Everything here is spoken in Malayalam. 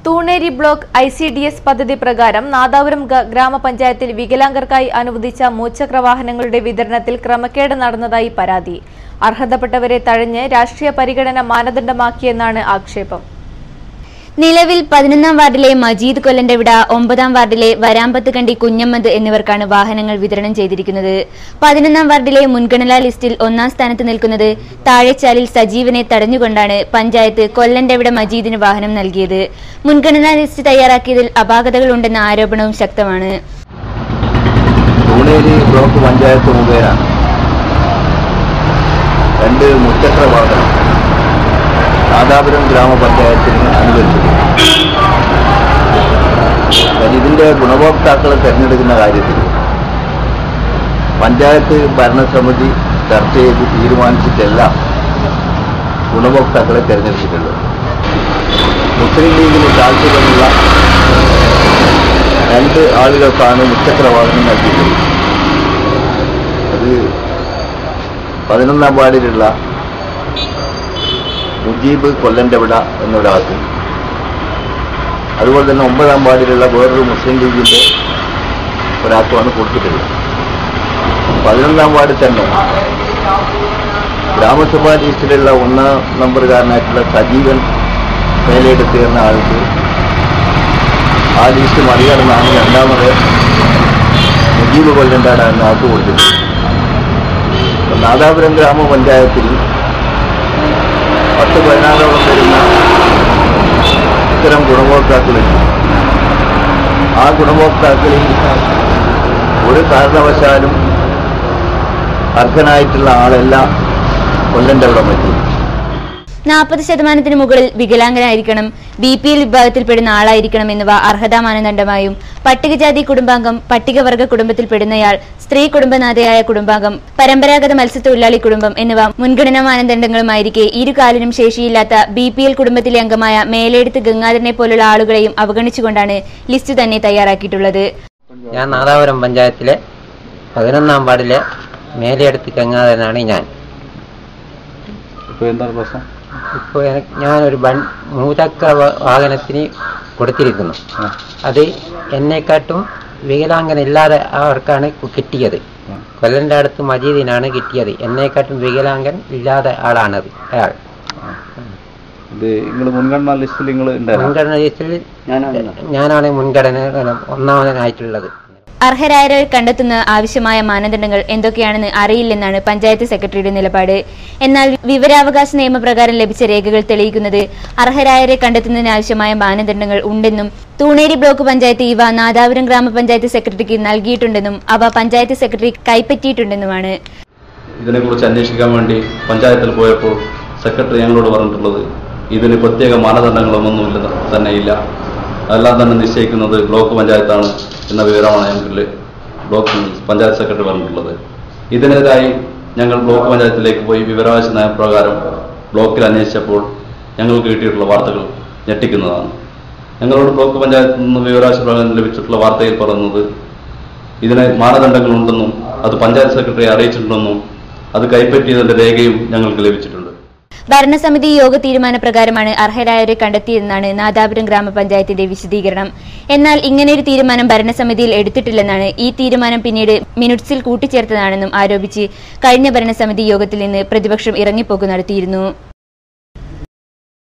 തൂണേരി ബ്ലോക്ക് ICDS പദ്ധതി പ്രകാരം നാദാപുരം ഗ്രാമപഞ്ചായത്തിൽ വികലാംഗർക്കായി അനുവദിച്ച മുച്ചക്ര വാഹനങ്ങളുടെ വിതരണത്തിൽ ക്രമക്കേട് നടന്നതായി പരാതി. അർഹതപ്പെട്ടവരെ തഴഞ്ഞ് രാഷ്ട്രീയ പരിഗണന മാനദണ്ഡമാക്കിയെന്നാണ് ആക്ഷേപം. നിലവിൽ 11ാം വാർഡിലെ മജീദ് കൊല്ലന്റെവിട, 9ാം വാർഡിലെ വരാമ്പത്ത് കണ്ടി കുഞ്ഞമ്മദ് എന്നിവർക്കാണ് വാഹനങ്ങൾ വിതരണം ചെയ്തിരിക്കുന്നത്. 11ാം വാർഡിലെ മുൻഗണനാ ലിസ്റ്റിൽ 1ാം സ്ഥാനത്ത് നിൽക്കുന്നത് താഴെച്ചാലിൽ സജീവനെ തടഞ്ഞുകൊണ്ടാണ് പഞ്ചായത്ത് കൊല്ലന്റെവിട മജീദിന് വാഹനം നൽകിയത്. മുൻഗണനാ ലിസ്റ്റ് തയ്യാറാക്കിയതിൽ അപാകതകളുണ്ടെന്ന ആരോപണവും ശക്തമാണ്. ബ്ലോക്ക് പഞ്ചായത്ത് മുഖേന 2 മുച്ചക്ര വാഹനം നാദാപുരം ഗ്രാമപഞ്ചായത്തിന് അനുവദിച്ചു. ഇതിന്റെ ഗുണഭോക്താക്കളെ തെരഞ്ഞെടുക്കുന്ന കാര്യത്തിൽ പഞ്ചായത്ത് ഭരണസമിതി ചർച്ച ചെയ്ത് തീരുമാനിച്ചിട്ടെല്ലാം ഗുണഭോക്താക്കളെ തെരഞ്ഞെടുത്തിട്ടുള്ളത്. മുസ്ലിം ലീഗിന് താല്പര്യമുള്ള 2 ആളുകൾക്കാണ് മുച്ചക്ര വാഹനം നൽകിയിട്ടുള്ളത്. അത് 11ാം വാർഡിലുള്ള മുജീബ് കൊല്ലന്റെവിട എന്നൊരാൾക്കും, അതുപോലെ തന്നെ 9ാം വാർഡിലുള്ള വേറൊരു മുസ്ലിം ലീഗിന്റെ ഒരാൾക്കുമാണ് കൊടുത്തിട്ടുള്ളത്. 11ാം വാർഡിൽ തന്നെ ഗ്രാമസഭാ ലിസ്റ്റിലുള്ള 1ാം നമ്പറുകാരനായിട്ടുള്ള സജീവൻ മേലെടുത്ത് തീർന്ന ആൾക്ക് ആ ലിസ്റ്റ് മറികടന്നാണ് 2ാമത് മുജീബ് കൊല്ലന്റെവിട എന്ന ആൾക്ക് കൊടുത്തിട്ടുള്ളത്. നാദാപുരം ഗ്രാമപഞ്ചായത്തിൽ 10-14ഓളം വരുന്ന ഇത്തരം ഗുണഭോക്താക്കളുണ്ട്. ആ ഗുണഭോക്താക്കളിൽ ഒരു കാരണവശാലും അർഹനായിട്ടുള്ള ആളെല്ലാം കൊല്ലന്റെവിട മതി. 40% മുകളിൽ വികലാംഗനായിരിക്കണം, BPL വിഭാഗത്തിൽപ്പെടുന്ന ആളായിരിക്കണം എന്നിവ അർഹതാ മാനദണ്ഡമായും, പട്ടികജാതി കുടുംബാംഗം, പട്ടികവർഗ കുടുംബത്തിൽപ്പെടുന്നയാൾ, സ്ത്രീ കുടുംബനാഥയായ കുടുംബാംഗം, പരമ്പരാഗത മത്സ്യത്തൊഴിലാളി കുടുംബം എന്നിവ മുൻഗണനാ മാനദണ്ഡങ്ങളുമായിരിക്കെ ഇരുകാലിനും ശേഷിയില്ലാത്ത BPL കുടുംബത്തിലെ അംഗമായ മേലെടുത്ത് ഗംഗാധരനെ പോലുള്ള ആളുകളെയും അവഗണിച്ചുകൊണ്ടാണ് ലിസ്റ്റ് തന്നെ തയ്യാറാക്കിയിട്ടുള്ളത്. ഞാൻ നാദാപുരം പഞ്ചായത്തിലെ 11ാം വാർഡിലെ മേലെടുത്ത് ഗംഗാധരനാണ് ഞാൻ. ഇപ്പോൾ ഞാനൊരു മുച്ചക്ര വാഹനത്തിന് കൊടുത്തിരിക്കുന്നു. അത് എന്നെക്കാട്ടും വികലാംഗനില്ലാതെ അവർക്കാണ് കിട്ടിയത്. കൊല്ലന്റെ അടുത്ത് മജീദിനാണ് കിട്ടിയത്. എന്നെക്കാട്ടും വികലാംഗൻ ഇല്ലാതെ ആളാണത് അയാൾ. മുൻഗണനാ ലിസ്റ്റിൽ ഞാനാണ് മുൻഗണന 1ാമനായിട്ടുള്ളത്. അർഹരായവരെ കണ്ടെത്തുന്ന ആവശ്യമായ മാനദണ്ഡങ്ങൾ എന്തൊക്കെയാണെന്ന് അറിയില്ലെന്നാണ് പഞ്ചായത്ത് സെക്രട്ടറിയുടെ നിലപാട്. എന്നാൽ വിവരാവകാശ നിയമപ്രകാരം ലഭിച്ച രേഖകൾ തെളിയിക്കുന്നത് അർഹരായവരെ കണ്ടെത്തുന്നതിന് ആവശ്യമായ മാനദണ്ഡങ്ങൾ ഉണ്ടെന്നും തൂണേരി ബ്ലോക്ക് പഞ്ചായത്ത് ഇവ നാദാപുരം ഗ്രാമപഞ്ചായത്ത് സെക്രട്ടറിക്ക് നൽകിയിട്ടുണ്ടെന്നും അവ പഞ്ചായത്ത് സെക്രട്ടറി കൈപ്പറ്റിയിട്ടുണ്ടെന്നുമാണ്. ഇതിനെക്കുറിച്ച് അന്വേഷിക്കാൻ വേണ്ടി പഞ്ചായത്തിൽ പോയപ്പോൾ സെക്രട്ടറി ഞങ്ങളോട് പറഞ്ഞിട്ടുള്ളത് ഇതിന് പ്രത്യേക മാനദണ്ഡങ്ങളൊന്നും തന്നെയില്ല, അതെല്ലാം തന്നെ നിശ്ചയിക്കുന്നത് ബ്ലോക്ക് പഞ്ചായത്താണ് എന്ന വിവരമാണ് ഞങ്ങൾക്ക് ബ്ലോക്ക് പഞ്ചായത്ത് സെക്രട്ടറി പറഞ്ഞിട്ടുള്ളത്. ഇതിനെതിരായി ഞങ്ങൾ ബ്ലോക്ക് പഞ്ചായത്തിലേക്ക് പോയി വിവരാവകാശ നയപ്രകാരം ബ്ലോക്കിൽ അന്വേഷിച്ചപ്പോൾ ഞങ്ങൾക്ക് കിട്ടിയിട്ടുള്ള വാർത്തകൾ ഞെട്ടിക്കുന്നതാണ്. ഞങ്ങളോട് ബ്ലോക്ക് പഞ്ചായത്തിൽ നിന്ന് വിവരാവകാശ പ്രകാരം ലഭിച്ചിട്ടുള്ള വാർത്തയിൽ പറയുന്നത് ഇതിന് മാനദണ്ഡങ്ങളുണ്ടെന്നും അത് പഞ്ചായത്ത് സെക്രട്ടറിയെ അറിയിച്ചിട്ടുണ്ടെന്നും അത് കൈപ്പറ്റിയതിന്റെ രേഖയും ഞങ്ങൾക്ക് ലഭിച്ചിട്ടുണ്ട്. ഭരണസമിതി യോഗ തീരുമാനപ്രകാരമാണ് അർഹരായവരെ കണ്ടെത്തിയതെന്നാണ് നാദാപുരം ഗ്രാമപഞ്ചായത്തിന്റെ വിശദീകരണം. എന്നാൽ ഇങ്ങനെയൊരു തീരുമാനം ഭരണസമിതിയിൽ എടുത്തിട്ടില്ലെന്നാണ്, ഈ തീരുമാനം പിന്നീട് മിനിറ്റ്സിൽ കൂട്ടിച്ചേർത്തതാണെന്നും ആരോപിച്ച് കഴിഞ്ഞ ഭരണസമിതി യോഗത്തിൽ നിന്ന് പ്രതിപക്ഷം ഇറങ്ങിപ്പോക്ക് നടത്തിയിരുന്നു.